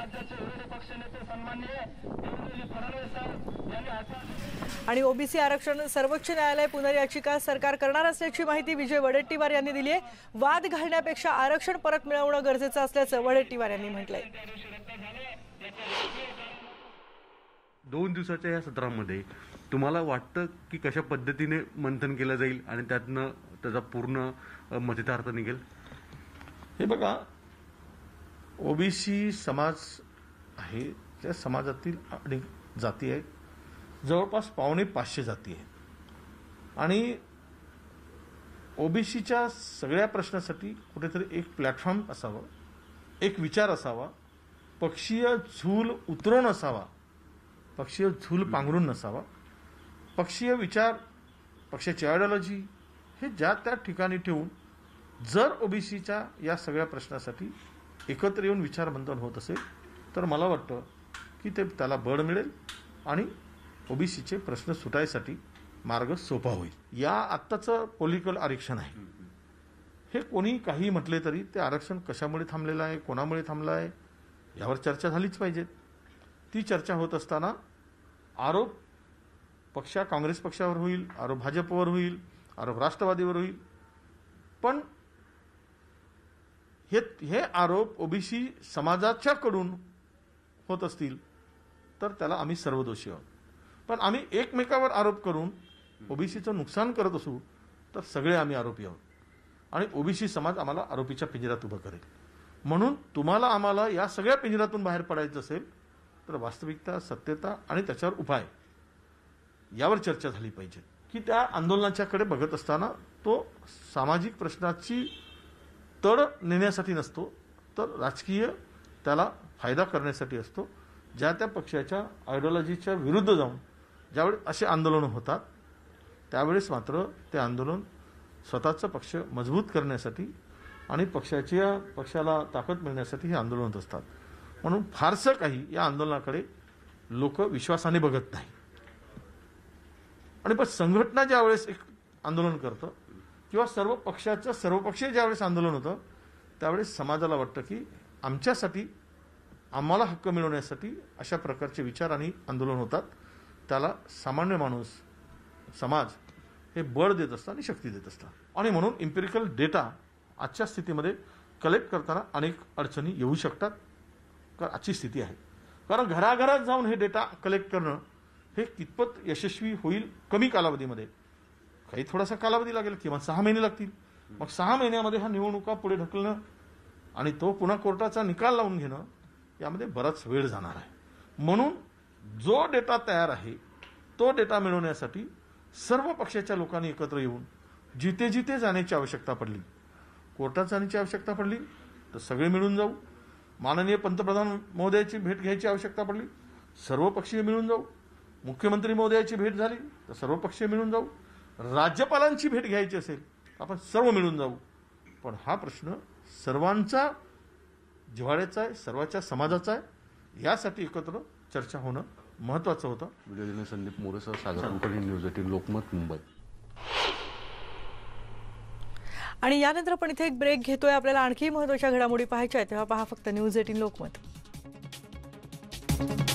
आणि ओबीसी आरक्षण सर्वोच्च न्यायालय पुनर्याचिका सरकार करणार असल्याची माहिती विजय वडेट्टीवार यांनी दिली आहे। वाद घालण्यापेक्षा आरक्षण परत मिळवणं गरजेचं असल्याचं वडेट्टीवार यांनी म्हटलंय। 2 दिवसाच्या या सत्रामध्ये तुम्हाला वाटतं की कशा पद्धतीने मंथन केलं जाईल आणि त्यातनं त्याचा पूर्ण मतितार्थ निघेल? हे बघा, ओबीसी समाज आहे, त्या समाजातील अनेक जाती आहेत, जवळपास 450 जाती आहेत आणि ओबीसीच्या सगळ्या प्रश्नासाठी कुठेतरी एक प्लॅटफॉर्म असावा, एक विचार असावा, पक्षीय झूल उतरवून असावा, पक्षीय झूल पांघरून नसावा। पक्षीय विचार, पक्षाची आयडिओलॉजी हे ज्या त्या ठिकाणी ठेवून जर ओबीसीच्या या सगळ्या प्रश्नासाठी एकत्र येऊन विचारमंथन होत असेल तर मला वाटतं की ते त्याला बळ मिळेल आणि ओबीसीचे प्रश्न सुटायसाठी मार्ग सोपा होईल। या आत्ताचं पॉलिटिकल आरक्षण आहे, हे कोणी काही म्हटले तरी ते आरक्षण कशामुळे थांबलेलं आहे, कोणामुळे थांबलं आहे यावर चर्चा झालीच पाहिजे। ती चर्चा होत असताना आरोप काँग्रेस पक्षावर होईल, आरोप भाजपवर होईल, आरोप राष्ट्रवादीवर होईल, पण हे आरोप ओबीसी समाजाच्याकडून होत असतील तर त्याला आम्ही सर्व दोषी आहोत। पण आम्ही एकमेकावर आरोप करून ओबीसीचं नुकसान करत असू तर सगळे आम्ही आरोपी आहोत आणि ओबीसी समाज आम्हाला आरोपीच्या पिंजऱ्यात उभं करेल। म्हणून तुम्हाला आम्हाला या सगळ्या पिंजऱ्यातून बाहेर पडायचं असेल तर वास्तविकता, सत्यता आणि त्याच्यावर उपाय यावर चर्चा झाली पाहिजे की त्या आंदोलनाच्याकडे बघत असताना तो सामाजिक प्रश्नाची तड नेण्यासाठी नसतो तर राजकीय त्याला फायदा करण्यासाठी असतो। ज्या त्या पक्षाच्या आयडिओलॉजीच्या विरुद्ध जाऊन ज्यावेळी असे आंदोलन होतात त्यावेळेस मात्र ते आंदोलन स्वतःचा पक्ष मजबूत करण्यासाठी आणि पक्षाला ताकद मिळण्यासाठी हे आंदोलन होत असतात। म्हणून फारसं काही या आंदोलनाकडे लोक विश्वासाने बघत नाही आणि पण संघटना ज्यावेळेस एक आंदोलन करतं किंवा सर्वपक्षीय ज्यावेळेस आंदोलन होतं त्यावेळेस समाजाला वाटतं की आमच्यासाठी, आम्हाला हक्क मिळवण्यासाठी अशा प्रकारचे विचार आणि आंदोलन होतात, त्याला सामान्य माणूस, समाज हे बळ देत असतात आणि शक्ती देत असतात। आणि म्हणून इम्पिरिकल डेटा आजच्या स्थितीमध्ये कलेक्ट करताना अनेक अडचणी येऊ शकतात, कारण आजची स्थिती आहे। कारण घराघरात जाऊन हे डेटा कलेक्ट करणं हे कितपत यशस्वी होईल कमी कालावधीमध्ये, काही थोडासा कालावधी लागेल, किंवा 6 महिने लागतील। मग 6 महिन्यामध्ये हा निवडणुका पुढे ढकलणं आणि तो पुन्हा कोर्टाचा निकाल लावून घेणं यामध्ये बराच वेळ जाणार आहे। म्हणून जो डेटा तयार आहे तो डेटा मिळवण्यासाठी सर्व पक्षाच्या लोकांनी एकत्र येऊन जिथे जिथे जाण्याची आवश्यकता पडली, कोर्टात जाण्याची आवश्यकता पडली तर सगळे मिळून जाऊ, माननीय पंतप्रधान महोदयाची भेट घ्यायची आवश्यकता पडली सर्वपक्षीय मिळून जाऊ, मुख्यमंत्री महोदयाची भेट झाली तर सर्वपक्षीय मिळून जाऊ, राज्यपालांची भेट घ्यायची असेल आपण सर्व मिळून जाऊ। पण हा प्रश्न सर्वांचा जिव्हाळ्याचा आहे, सर्वांच्या समाजाचा आहे, यासाठी एकत्र चर्चा होणं महत्त्वाचं होतं। व्हिडिओ संदीप मोरेसह सागर कुलकर्णी, न्यूज 18 लोकमत, मुंबई। आणि यानंतर आपण इथे एक ब्रेक घेतोय। आपल्याला आणखी महत्त्वाच्या घडामोडी पाहायच्या आहेत तेव्हा पहा फक्त न्यूज 18 लोकमत।